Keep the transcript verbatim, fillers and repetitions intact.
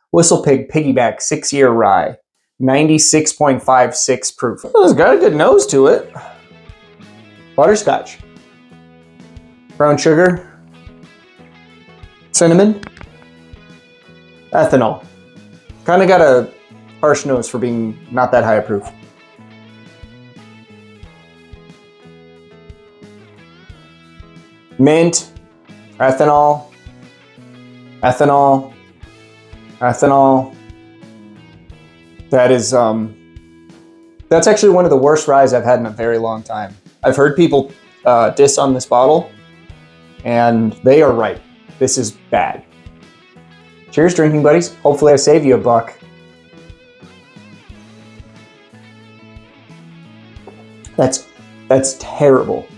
Whistlepig Piggyback six-year rye, ninety-six point five six proof. Oh, it's got a good nose to it. Butterscotch, brown sugar, cinnamon, ethanol. Kind of got a harsh nose for being not that high a proof. Mint, ethanol, ethanol, ethanol. That is, um, that's actually one of the worst ryes I've had in a very long time. I've heard people uh, diss on this bottle, and they are right. This is bad. Cheers, drinking buddies. Hopefully I save you a buck. That's, that's terrible.